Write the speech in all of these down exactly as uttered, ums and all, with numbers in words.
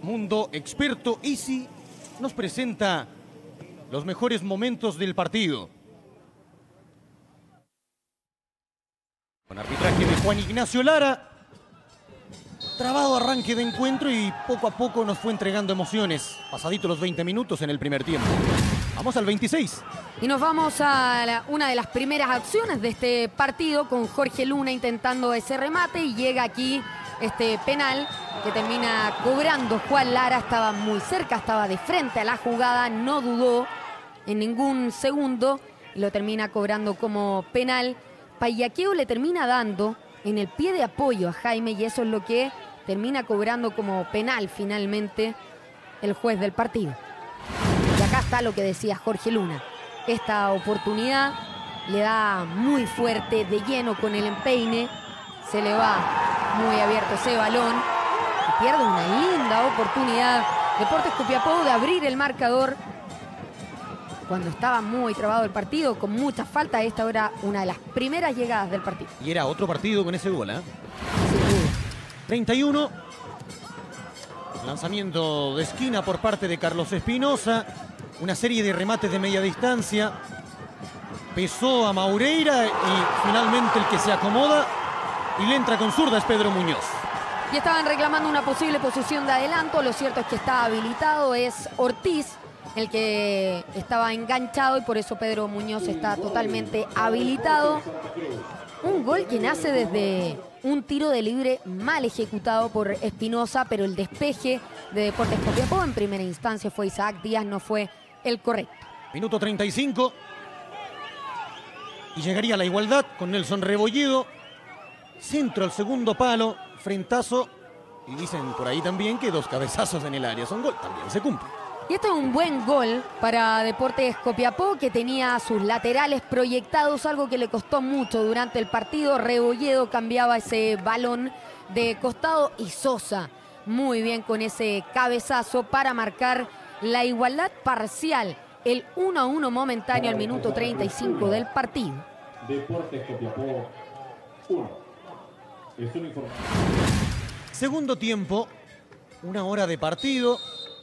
Mundo Experto Easy nos presenta los mejores momentos del partido. Con arbitraje de Juan Ignacio Lara. Trabado arranque de encuentro y poco a poco nos fue entregando emociones. Pasadito los veinte minutos en el primer tiempo. Vamos al veintiséis. Y nos vamos a la, una de las primeras acciones de este partido con Jorge Luna intentando ese remate y llega aquí este penal que termina cobrando Juan Lara. Estaba muy cerca, estaba de frente a la jugada, no dudó en ningún segundo y lo termina cobrando como penal. Paillaqueo le termina dando en el pie de apoyo a Jaime y eso es lo que termina cobrando como penal finalmente el juez del partido. Y acá está lo que decía Jorge Luna. Esta oportunidad le da muy fuerte, de lleno con el empeine. Se le va muy abierto ese balón y pierde una linda oportunidad Deportes Copiapó de abrir el marcador cuando estaba muy trabado el partido, con mucha falta. Esta era una de las primeras llegadas del partido. Y era otro partido con ese gol, ¿eh? Sí. treinta y uno. Lanzamiento de esquina por parte de Carlos Espinosa. Una serie de remates de media distancia. Pesó a Maureira y finalmente el que se acomoda y le entra con zurda es Pedro Muñoz. Y estaban reclamando una posible posición de adelanto. Lo cierto es que está habilitado, es Ortiz el que estaba enganchado y por eso Pedro Muñoz está totalmente habilitado. Un gol que nace desde un tiro de libre mal ejecutado por Espinosa, pero el despeje de Deportes Copiapó en primera instancia fue Isaac Díaz, no fue el correcto. Minuto treinta y cinco. Y llegaría la igualdad con Nelson Rebolledo. Centro al segundo palo, frentazo. Y dicen por ahí también que dos cabezazos en el área son gol. También se cumple. Y este es un buen gol para Deportes Copiapó, que tenía sus laterales proyectados, algo que le costó mucho durante el partido. Rebolledo cambiaba ese balón de costado y Sosa muy bien con ese cabezazo para marcar la igualdad parcial. El uno a uno momentáneo al minuto treinta y cinco del partido. Deportes Copiapó uno. Es una información. Segundo tiempo, una hora de partido.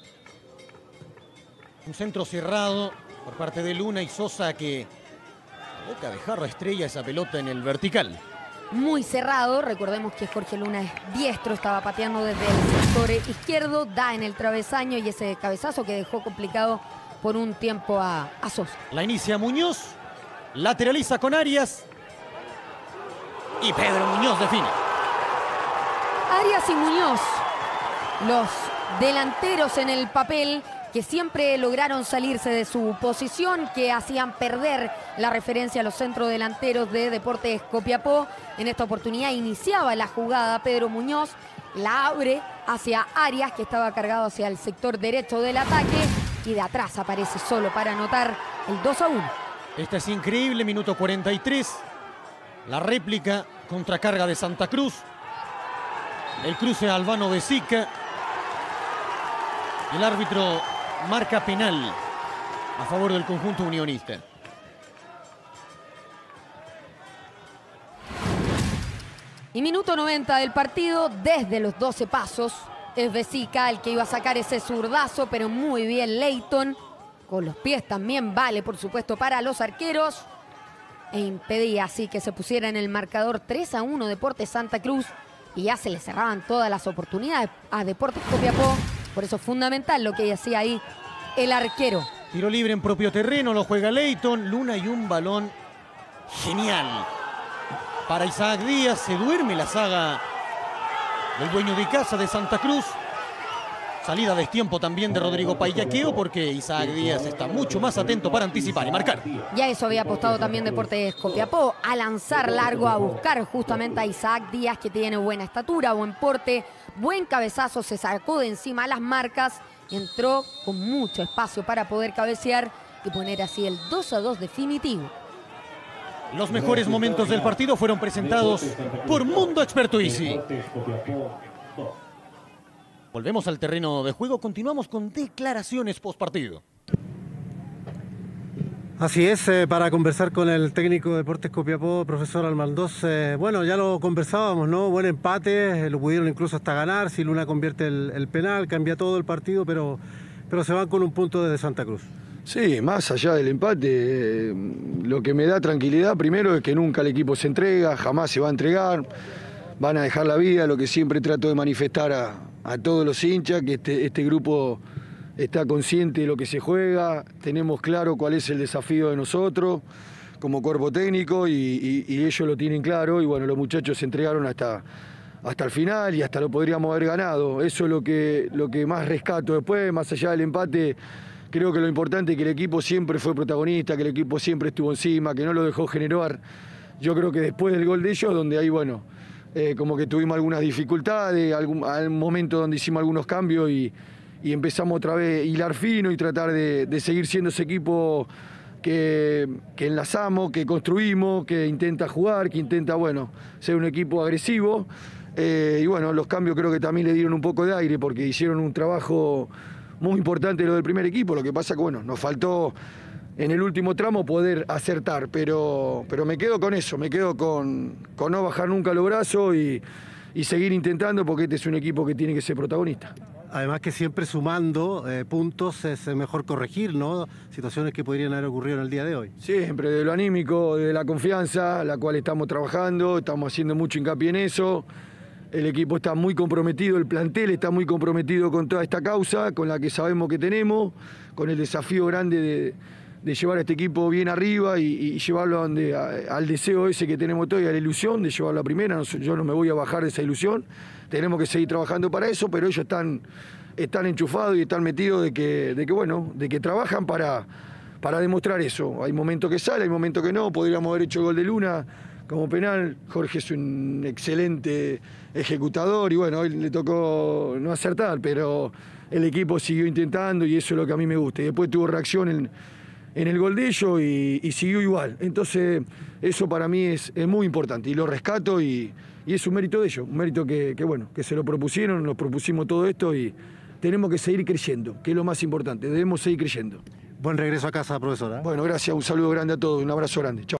Un centro cerrado por parte de Luna y Sosa que boca de jarro estrella esa pelota en el vertical. Muy cerrado, recordemos que Jorge Luna es diestro, estaba pateando desde el sector izquierdo, da en el travesaño y ese cabezazo que dejó complicado por un tiempo a, a Sosa. La inicia Muñoz, lateraliza con Arias y Pedro Muñoz define. Arias y Muñoz, los delanteros en el papel, que siempre lograron salirse de su posición, que hacían perder la referencia a los centrodelanteros de Deportes Copiapó. En esta oportunidad iniciaba la jugada Pedro Muñoz, la abre hacia Arias, que estaba cargado hacia el sector derecho del ataque, y de atrás aparece solo para anotar el dos a uno. Esta es increíble, minuto cuarenta y tres. La réplica, contracarga de Santa Cruz. El cruce a Albano Besica. El árbitro marca penal a favor del conjunto unionista. Y minuto noventa del partido, desde los doce pasos. Es Besica el que iba a sacar ese zurdazo, pero muy bien Leighton. Con los pies también vale, por supuesto, para los arqueros. E impedía así que se pusiera en el marcador tres a uno Deportes Santa Cruz. Y ya se le cerraban todas las oportunidades a Deportes Copiapó. Por eso es fundamental lo que hacía ahí el arquero. Tiro libre en propio terreno, lo juega Leighton. Luna y un balón genial para Isaac Díaz. Se duerme la saga del dueño de casa de Santa Cruz. Salida a destiempo también de Rodrigo Paillaqueo porque Isaac Díaz está mucho más atento para anticipar y marcar. Ya eso había apostado también Deportes Copiapó, a lanzar largo, a buscar justamente a Isaac Díaz, que tiene buena estatura, buen porte, buen cabezazo, se sacó de encima las marcas, entró con mucho espacio para poder cabecear y poner así el dos a dos definitivo. Los mejores momentos del partido fueron presentados por Mundo Experto Easy. Volvemos al terreno de juego, continuamos con declaraciones post partido. Así es, eh, para conversar con el técnico de Deportes Copiapó, profesor Almandós. Eh, bueno, ya lo conversábamos, ¿no? Buen empate, eh, lo pudieron incluso hasta ganar. Si Luna convierte el, el penal, cambia todo el partido, pero, pero se van con un punto desde Santa Cruz. Sí, más allá del empate, eh, lo que me da tranquilidad primero es que nunca el equipo se entrega, jamás se va a entregar, van a dejar la vida, lo que siempre trato de manifestar a, a todos los hinchas, que este, este grupo está consciente de lo que se juega, tenemos claro cuál es el desafío de nosotros como cuerpo técnico y, y, y ellos lo tienen claro y bueno, los muchachos se entregaron hasta, hasta el final y hasta lo podríamos haber ganado. Eso es lo que, lo que más rescato después, más allá del empate. Creo que lo importante es que el equipo siempre fue protagonista, que el equipo siempre estuvo encima, que no lo dejó generar. Yo creo que después del gol de ellos, donde ahí, bueno, eh, como que tuvimos algunas dificultades, algún, algún momento donde hicimos algunos cambios y, y empezamos otra vez a hilar fino y tratar de, de seguir siendo ese equipo que, que enlazamos, que construimos, que intenta jugar, que intenta, bueno, ser un equipo agresivo. Eh, y bueno, los cambios creo que también le dieron un poco de aire porque hicieron un trabajo muy importante lo del primer equipo. Lo que pasa que, bueno, nos faltó en el último tramo poder acertar, pero, pero me quedo con eso, me quedo con, con no bajar nunca los brazos y, y seguir intentando porque este es un equipo que tiene que ser protagonista. Además que siempre sumando eh, puntos es mejor corregir, ¿no? Situaciones que podrían haber ocurrido en el día de hoy. Siempre, de lo anímico, de la confianza, la cual estamos trabajando, estamos haciendo mucho hincapié en eso. El equipo está muy comprometido, el plantel está muy comprometido con toda esta causa, con la que sabemos que tenemos, con el desafío grande de, de llevar a este equipo bien arriba y, y llevarlo a donde, a, al deseo ese que tenemos todos y a la ilusión de llevarlo a primera. No, yo no me voy a bajar de esa ilusión, tenemos que seguir trabajando para eso, pero ellos están, están enchufados y están metidos de que, de que, bueno, de que trabajan para, para demostrar eso. Hay momentos que sale, hay momentos que no, podríamos haber hecho el gol de Luna como penal. Jorge es un excelente ejecutador y bueno, hoy le tocó no acertar, pero el equipo siguió intentando y eso es lo que a mí me gusta. Y después tuvo reacción en, en el gol de ellos y, y siguió igual. Entonces eso para mí es, es muy importante y lo rescato y, y es un mérito de ellos, un mérito que, que bueno, que se lo propusieron, nos propusimos todo esto y tenemos que seguir creyendo, que es lo más importante, debemos seguir creyendo. Buen regreso a casa, profesora. Bueno, gracias, un saludo grande a todos, un abrazo grande. Chao.